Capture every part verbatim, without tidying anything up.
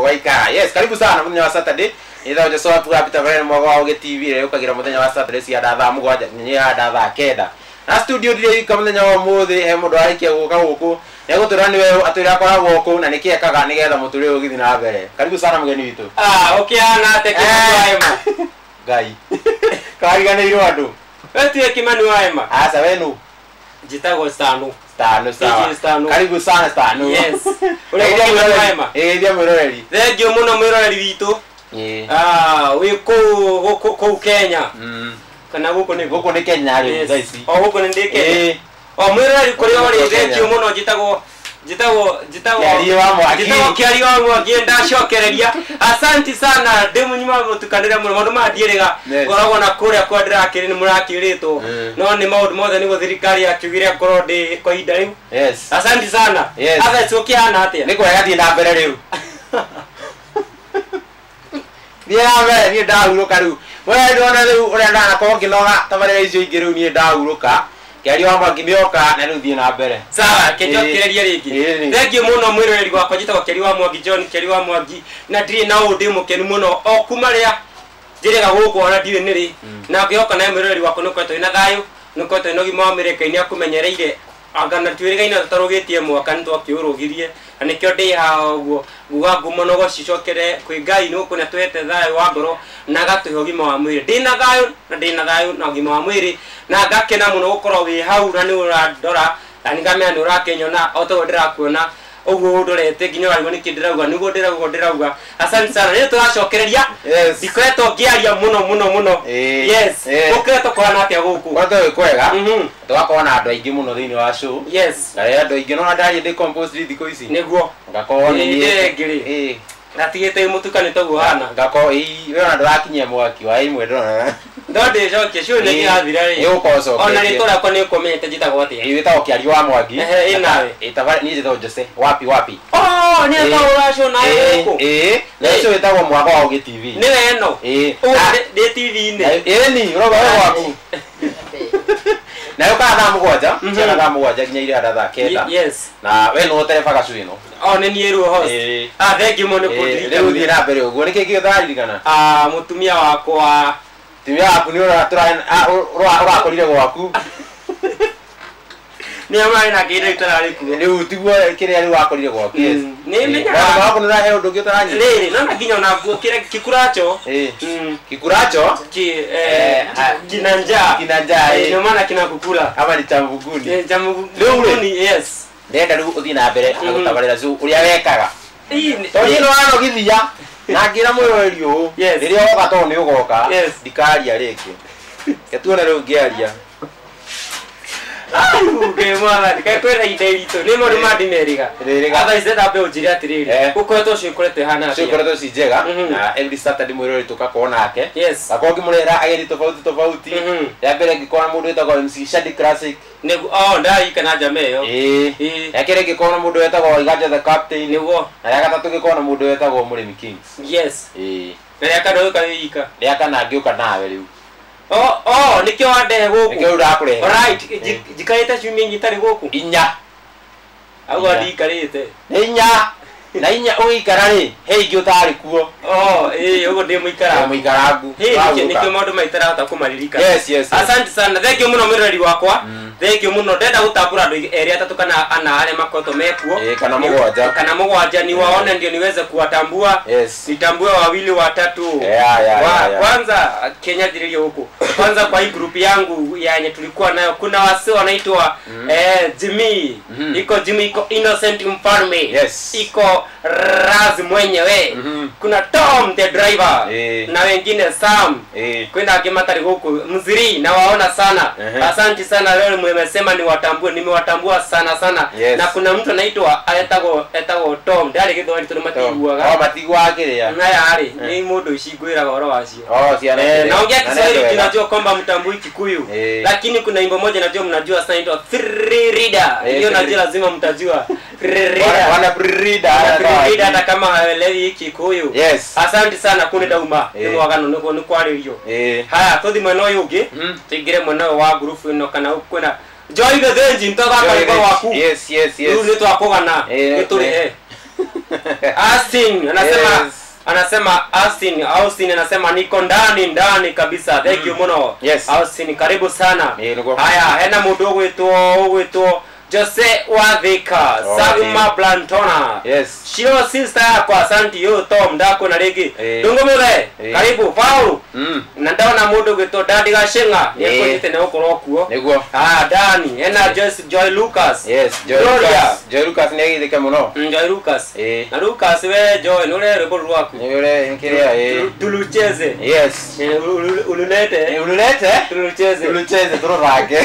waika. Yes, karibu sana muthenya wa Saturday. Ida uja soa puga pita vale mwago wa T V rero ukagira muthenya wa Saturday cia ndatha mugwanja nya ndatha kenda. Na studio dire ika muthenya wa muthi he mundu arikia guka guku. Ya gutura ni wewe atwira akoragwo guku na nikiekaga nigetha muture ugithi na mbere. Karibu sana mugeni witu. Ah, okay ana ate kimanuaema. Gai. Kariganirwo andu. Wetu kimanu waema. Asa wenu. Jitagwo Stanu. Stanu sawa. Karibu sana Stanu. Yes. Ule kimanu waema. Eh, ndia mwiroreri. Thengio muno mwiroreri witu. Eh. Ah, we ko ko Kenya. Mm. Kana guko ni guko ni Kenya ri thaici. O guko ni ndike. Eh. O mwiroreri kuri ori thengio muno jitagwo jitagwo jitagwo kiari wa mwaki jitagwo kiari wa mwaki ndacokereria. Asanti sana demu nyuma mutukanira muno maundu mandieriga koragwo na kuria kwa ndirakiri ni murakiritwo no ni maundu mothe ni guthirikari akiugire korwo ndi kwa ihinda riu. Yes. Asanti sana. Atha cokiana atia ni kwega thi na mbere riu Dia mbere ni ndahuruka riu wewe ndona riu urenda na ko nginoga tabarira icio ingi riu ni ndahuruka kiari wa mwaki mioka na riu thi na mbere sawa kejokereria ringi thengio muno mwiroreri gwakwa jitagwo kiari wa mwaki John kiari wa mwaki na ndiri na undi mukenu muno o kuma ria njiriga guku ona ndiwe niri na ngioka na mwiroreri gwakwa nukwetwo ina thayu nukwetwo ino gima Amerika ini akumenyereire angana twirigaina tutarugitie mwaka ni twakiurugirie na nikio ndi ha uguo guga ngumono gocicokere kwi Ngai ni ukuna twete thayu wa ngoro na gatuhe gima wa mwiri ndina thayu na ndina thayu na gima wa mwiri na ngakena muno gukorwo wi hau na ni urandora na ningamenya ni urakenyona oto ndirakuona uguo ndorete nginya warigo nikindirauga niguo ndirauga ndirauga asante sana ni turacokereria ndikoretwo ngiaria muno muno muno yes ukoretwo kwana atia guku wato kwega tugakorwo na andu aingi muno thiini wa show yes na rä andu aingi no ndari ndi compose thikå ici niguo ngakorwo ni eh natigite mutukani taguo hana ngakorwo ii we ona ndurakinyia mwaki wa imwe ndona ndode joke show ni girathira ri yukoso ona ni tora kwa ni komenyete jitagwo atia iwitagwo kiari wa mwaki eh inawe itaba ni jitagwo Jose wapi wapi oh ni ata urasho na yuko eh leso witagwo mwako wa T V ni weno eh de T V ni eh ni roba waku na yo kana mugwanja ciana kana mugwanja nginya ire ndatha kenda yes na we no tereba gacu ino o ni ni ru host ah thengio muno kudiri riu thi na mbere uguo niki githari kana ah mutumia wakwa timia waku ni ura tura urakorire gwaku ni amari na kire itarari ku riu tiguo kire riu wakorire gwaku yes ni menya wako ni rahe undu gitarani riri na nginya na guo kire kikuracho eh kikuracho ki eh kinanja kinanja eh ndio maana kinakukula kama ni chambuguni eh chambuguni yes ndenda riu uthi na mbere na gutabarira zu uria wekaga ii to ni no anogithia na ngira mwiroreri u riria woka to ni ugoka ndikaria ringi ketuona riu ngiaria uge mwana ndikakwera idairito ni mo madi meriga aba izenda be ujiri atiriri ukoretwo cikurete hana cikurete ci njega na every Saturday mwiroreri tukakona nake yes akongi murera ageni tofauti tofauti ya mbere ngikona mundu wetagwo M C Shadi Classic ni oh ndari kana jameyo eh ya kire ngikona mundu wetagwo Igaja the Captain niguo na ya gatatu ngikona mundu wetagwo Murimi Kings yes eh na ya kana kawika ya kana ngiuka nawe riu oh oh nikio wande guku nikio urakurehe alright jikareta chumi nyitari guku inya au adi karete inya na inya uikara ri he ingi utari kuo oh eh ugo ndi muikara muikaragu he nikio maundu maitara hata kumaririka yes yes asante sana thank you muno mwirori wakwa thank you muno ndenda gutambura andu eri atatu kana ana ale makoto mekuo eh kana mugwanja kana mugwanja ni waone ndio niweze kuwatambua yes nitambue wawili watatu yeah, yeah, yeah, yeah. Kwanza Kenya dirio huko kwanza kwa hii group yangu yenye tulikuwa nayo kuna wase wanaitwa mm. eh Jimmy mm -hmm. iko Jimmy iko Innocent Mfalme yes. iko Raz mwenyewe mm -hmm. kuna Tom the driver eh. na wengine Sam eh. kwenda kimatari huko mziri na waona sana uh -huh. Asante sana leo mmesema ni watambue nimewatambua sana sana yes. Na kuna mtu anaitwa Etago Etago Tom ndari githwani tunamatiguaga oh matiguagiria na yari ni mundu ishigwira goro wacio oh siana eh naongea Kiswahili tunajua kwamba mtambui Kikuyu eh. Lakini kuna wimbo moja najua mnajua sana inaitwa Free Reader hiyo eh, najua lazima mtajua Free Reader wana Free Reader Free Reader hata kama haelewi Kikuyu yes. Asante sana kune dauma ni mwagano niko ni kwaririo eh haya tothi mweno yugi mm. Tigire mweno wa group ino kana ukuna Joy the Vengeance ntoga kwa waku yes yes yes ru ni twakogana gituri eh Austin anasema Yes. anasema Austin Austin anasema niko ndani ndani kabisa. Thank you muno. Yes. Austin karibu sana. Eh, niko. Haya, hena mundu gwitwo gwitwo Jose Wathika, Oh, Sagma eh. Blantona. Yes. Shiro sister yako asante yo Tom ndako na rigi. Eh. Dungu mure. Eh. Karibu Paul. Mm. Na ndaona mundu gwitwo Daddy Gashinga. Eh. Yeko yite na ukoro kuo. Niguo. Ah, Dani, hena Joyce Joy Lucas. Yes, Joy Gloria. Lucas. Joy Lucas ni agithike muno. Mm, Joy Lucas. Eh. Na Lucas we Joy nure rwimbo rwaku. Ni ule nkiria eh. Tulucheze. Yes. Eh, ulu- Ululete. Ululete? Tulucheze. Tulucheze tururage.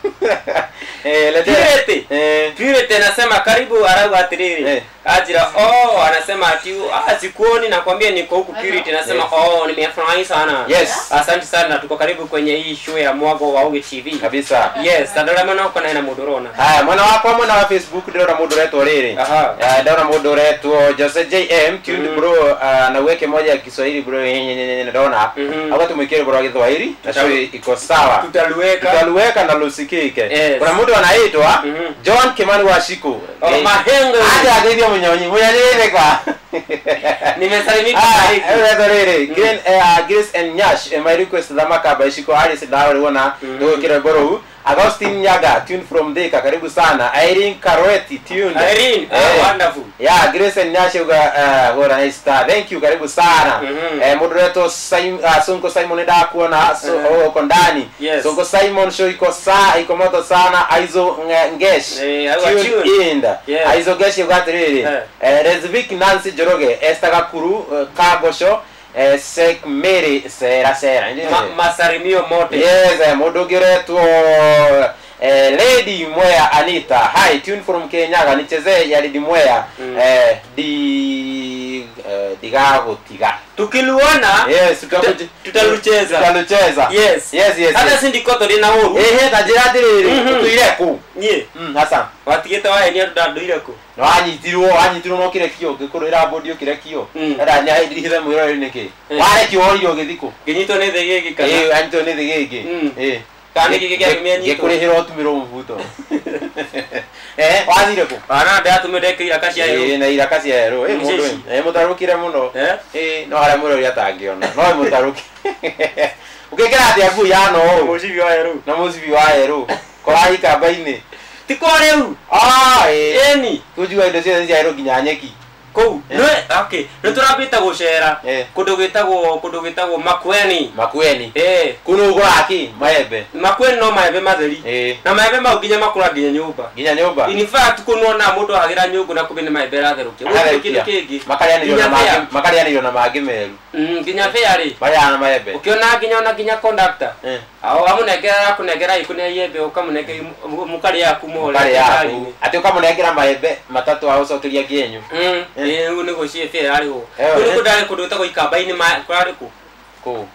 Eh, lete. Purity. Eh. Purity anasema karibu arau atiriri. Eh. Ajira oh anasema ati ah sikuoni nakwambia niko huku Purity anasema Yes. oh nimefurahi sana. Yes. Asante sana tuko karibu kwenye hii show ya Mwago wa Oge T V. Kabisa. Yes, ndora mwana uko na mudorona. Haya, mwana wako mwana wa Facebook ndora mundu retwo riri. Aha. Ah, ndora mundu retwo Jose J M tuned Mhm. bro, ah, na weke moja ya Kiswahili bro ndona. Mhm. Hapo tumwekele bro Kiswahili na show Tuta- iko sawa. Tutalueka. Tutaluweka na lusikike. Yes. Kuna mtu anaitwa Mhm. John Kimani wa Shiku. Oh, Mahengo. Aje ageithia munyonyi. Munyanyire kwa. Nimesalimika Ah, karibu. ewe rere. Green eh Grace and Nyash, eh, my request dhamaka by Shiku Alice dawa wana ndio kile boro. Agustin Nyaga tune from Thika karibu sana. Irene Karweti tune. Irene, Eh. ah, wonderful. Yeah, Grace and Nyash uga uh, wora nice star. Thank you karibu sana. Mhm. Eh moderator Simon uh, Sonko Simon nda kuona so Mhm. uko ndani. Yes. Sonko Simon show iko saa iko moto sana. Aizo nge- Ngesh. Eh, awa Tune tune. in. Yes. Aizo Ngesh ugatiriri. Eh. Eh Rezvik Nancy Joroge Esther Gakuru uh, Kagosho eh Sek Mary Sera Sera. Ma, masarimio mote. Yes, eh, mudugiretwo eh, Lady Mwea Anita. Hi, tune from Kenya. Nicheze ya Lady Mwea. Mm. Eh di eh, digago tiga. Tukiluona Yes, tuta- tutakuja tutalucheza. tutalucheza. Yes. Yes, yes. Hata yes. sindikoto rina uru. Eh, he tajira diriri. Mhm. Tuire ku. Nye. Mm, Hassan. Watigete wa enia tudanduire ku. No anyitirwo, anyitirwo no kire kio, gikurira bodi okire kio. Mm. Era nya hithe mwiro niki. Eh. Ware kio ori ogithiko. Ginyito ne thege gikana. Eh, anto ni thigigi. Mm. Eh. Kani gige kya kimya nyito. Gikurihira otumiro mvuto. Eh, wathire ku. Ana ndatumire kira kacia Eh, yo. na iraka cia ero. Eh, mundu. Mjeshi. Eh, mutarukire muno. Eh? Eh, no ara mwiro ria tangiona. No mutaruki. Ukikira atia ku ya no. Mucibi wa eru. Na mucibi wa ero. Korai kamba-ini. Tiko reu. Ah, eh. Eni. Kujua indo cia cia ero ginya nyeki. Kou. Eh. No, okay. No turabita gucera. Eh. Kundu gitagwo kundu gitagwo Makweni. Makueni. Eh. Kuno uguraki maembe. Makweni no maembe matheri. Eh. Na maembe mau nginya makura nginya nyumba. Ginya nyumba. In fact kunuona mundu agira nyungu na kubine maembe ratherukia. Gukire kindu kingi. Makarianirwo na Nginya fair. magi. Makarianirwo na magi meru. Mm, nginya feri. Maria na maembe. Ukiona nginya ona nginya conductor. Eh. Ao amunegera kunegera ikune yembe ukamunege mukari yaku muhole. Kari yaku. Ati ukamunengera maembe matatu au cokeria kienyu. Mm. Eh une gocie feri ari ho. Eh, Kuri eh. kudare kudu tako ikabaini ma kwari ku. Ku.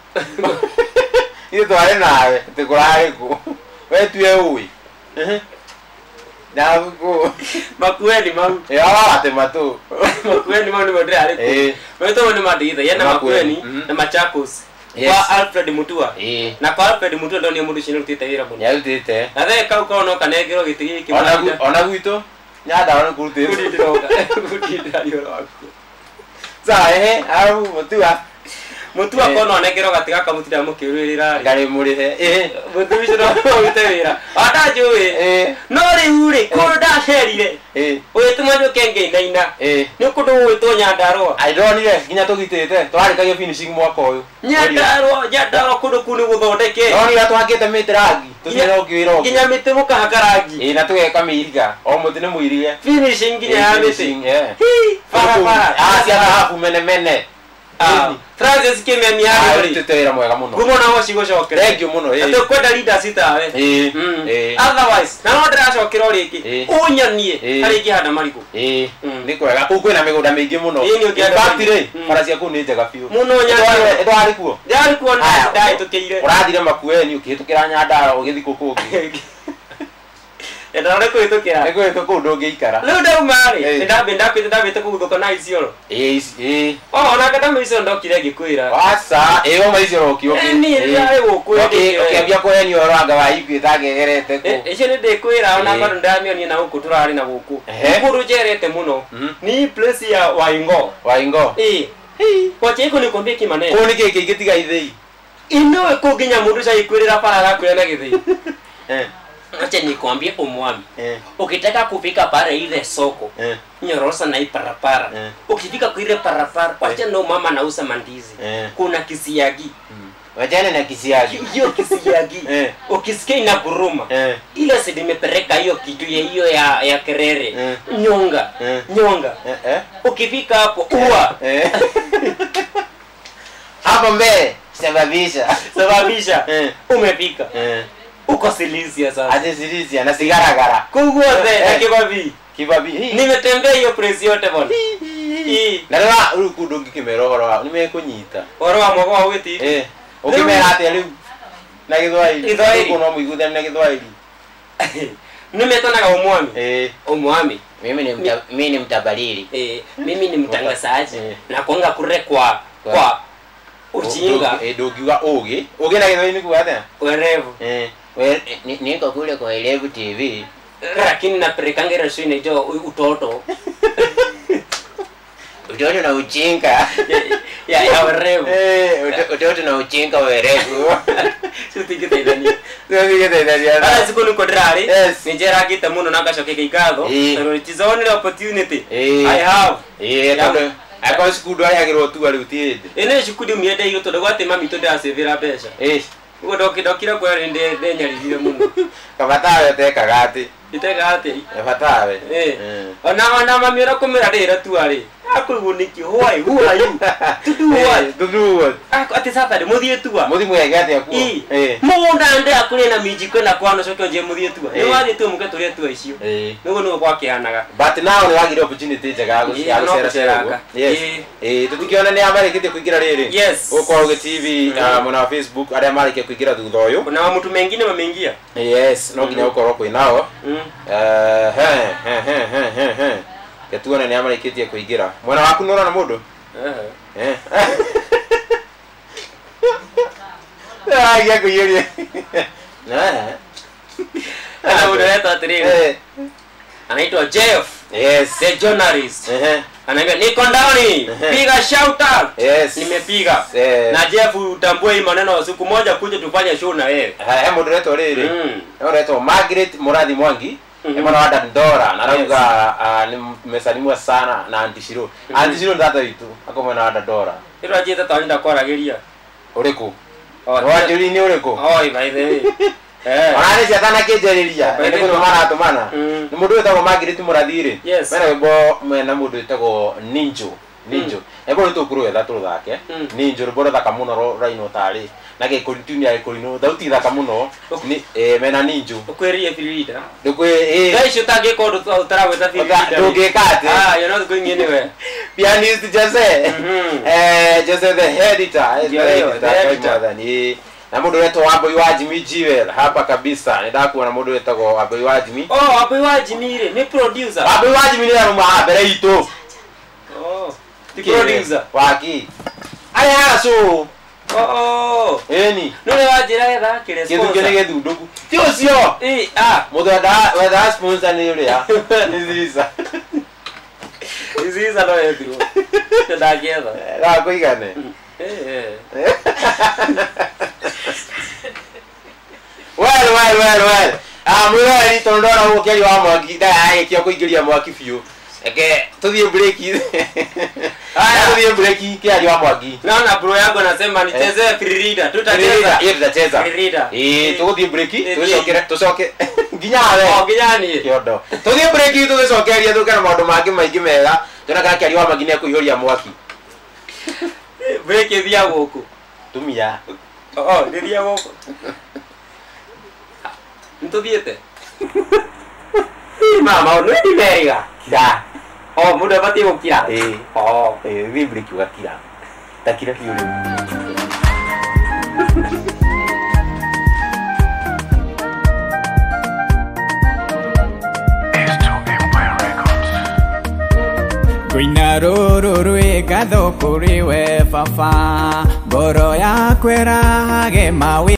Iyo tware nawe. Tikurare ku. We tuye ui. Eh. Na ku. Makueni mau. Ya ate matu. Makueni mau ni modre ari ku. Eh. Weto ni maditha yana Makueni. Makueni Mhm. na Machakos. Yes. Kwa Alfred Mutua. Eh. Na kwa Alfred Mutua ndo ni mundu shinu tita wira muno. Nyarutite. Na the kau kono kanegero gitigi Ona gu kimanda. ona guito. Nyada ona kurute. Kudiroga. Kudiroga wako. Sa eh au mutua. Mutua Eh. kono onegero gatiga kamutira mukirwirira. Ngari murihe. Eh. Mutu bicho no witewira. Ata juwe. Eh. No ri ure ko da sherire. Eh. Wetuma jo kenge ndaina. Eh. Ni kudu wito nyandarwa. Aidonire nginya tugitite twarikagia finishing mwaka uyu. Nyandarwa nyandarwa kudu kuni guthondeke. Nonira twakite mitirangi tucira ukiwira Ginya miti mukahakarangi. Eh na tugeka miriga o muti ni muirige. Finishing ginya ya miti. Eh. Fara fara. Ah cia hafu mene mene. Ah, Francis kimya miari ri. Tutera mwega muno. Gumo na wo cigo cokere. Thank you muno. Eh. Ate kwenda leader sitawe. Eh. Mm. Eh. Otherwise, na no ndiracokera uri iki. Eh. Unyanie Eh. hari iki handa mariku. Eh. Mm. Ni kwega ku kwina migunda mingi muno. Eh, ni ukienda Factory mingi. Mm. fara cia ku ni njega biu. Muno nyanya. Ndwari kuo. Ndari kuona Aya, ndai tukiire. Urathire Makueni ukihitukira Nyandara ugithi kukungi. Ndara ko itukira. Ego eko ku ndungiikara. Lu nda umari. Eh. Ndambe ndapite ndapite kuguthuka na isioro. Eh. Eh. Oh, ona kada ama icio ndokire gikwira wasa eyo maicio roki okay ni ya gukwira okay ukiambia ko ni oranga wa iku tagerete ko icio ni ndikwira ona bado ndamionye na guku turari na guku kuru jerete muno ni place ya Waingo Waingo eh kwa chiko ni kombie kimane ko ni keke igitiga ithei ino ko ginya mundu cha ikwirira para gakwira na githei eh acha nikwambie umwami eh ukitaka kufika pale ile soko eh Nyorosa na iparapara eh. ukifika kwa ile parapara wacha eh. ndo mama anauza mandizi eh. kuna kisiagi mm. wajana na kisiagi hiyo kisiagi eh. ukisikia inaguruma eh. ile sidimepereka hiyo kitu ya hiyo ya ya kerere eh. nyonga eh. nyonga eh. eh. ukifika hapo uwa eh. hapo mbele sababisha sababisha eh. umefika eh. uko Silisia sasa ate Silisia na sigara gara kuguote eh. na kibabi kibabi nimetembea hiyo place yote bwana hii na rwa rukundo ngikimerohoro nimekunyita oro wa mwago witi eh ukimera ate riu na githwairi githwairi no muiguthani na githwairi nimetonaga umwami eh umwami mimi ni mta, mimi ni mtabalili eh mimi ni mtangazaji eh. na kuanga kure kwa kwa, kwa ujinga eh dogiwa oge oge na githwairi ku ate werevu eh we niko kule kwa Elevu T V lakini napelekanga ile show inaitwa utoto utoto na ujinga ya ya werevu eh utoto na ujinga werevu sutikite ndani sutikite ndani ala siku niko drari yes nijera kita muno nakashoke kikatho so it is only opportunity I have eh kando akwa skudu aya giro tu ari utinde ene skudu miende iyo to dogate mami to da severa pesa eh ugo dokidokira kwa rende ndenyarithire muno kabatawe teka gati iteka ate ebatawe eh ona ona mami ora kumira rira tu ari akuguniki why who are you to do what to do what ati sasa de muthie tuwa muthimu ya gati yaku eh mugunda nde akuri na mijiko na kwano coke nje muthie tuwa ni wathi tu muke turi tu icio eh nugo nugo kwa kianaga but now ni wagire opportunity njega ya gucera cera yes eh tutikiona ni amarikite kuingira riri yes uko Ruge T V mwana wa Facebook aria marike kuingira thutha uyu kuna mtu mengine mameingia yes no nginya ukorwo kwi nao eh he he he he he ketuona ni amarikitie kuingira mwana waku nora na mundu eh eh ah ya kuyiria na ana unaita tiri anaitwa Jeff yes the journalist eh anaambia niko ndani piga shout out yes nimepiga na Jeff utambue hii maneno siku moja kuja tufanye show na wewe eh moderator riri moderator Margaret Murathi Mwangi ema na wada Ndora na rauga nimesalimwa sana na Auntie Shiro Auntie Shiro ndata itu ako mwana wada Ndora iro ajeta tawinda kwarageria uriku wajuri ni uriku oi by the way eh ona ni jatana kejeriria ene kuno mara atumana ni mundu wetagwo Margaret Murathi mena wimbo mena mundu wetagwo Ninjo Ninjo ebo nito kuru wetha turuthake Ninjo rubora thaka muno raino tari na ge continue ai kurino dauti thaka muno ni eh mena Ninjo ukwerie filita ndukwe eh guys utage ko utara wetha filita ndugikate ah you're not going anywhere pianist Jose eh Jose the editor the editor ni na mundu wetu Wambui wa Jimmy Jewel hapa kabisa ndakuona mundu wetagwo Wambui wa Jimmy oh Wambui wa Jimmy re ni producer Wambui wa Jimmy ni aruma mbere itu oh the producer waki aya so oh eni none wajira etha kire sponsor kitu kile githunduku ti ucio eh ah mundu da wetha sponsor ni uria niziza niziza no yethiro ndagetha ra kuigane eh well well well well ah mwira ni tondora ukeri wa mwaki da ai kio kuingiria mwaki biu eke tuthie break aya tuthie break kiari wa mwaki naona bro yangu anasema nicheze free reader tutacheza hiyo tutacheza free reader eh tuthie break tucoke tucoke nginya we oh ginyani kiondo tuthie break tucokeria tukana maundu mangi maingi mega tunaka kiari wa magine kuihoria mwaki break thia guku tumia oh thia guku ntuthiete mama no ni mega da oh mundu abati gukira eh oh eh vi break ugakira takira hiyo Kuina ruru rui gatho kuri we baba ngoro yakwa ĩrahage mawi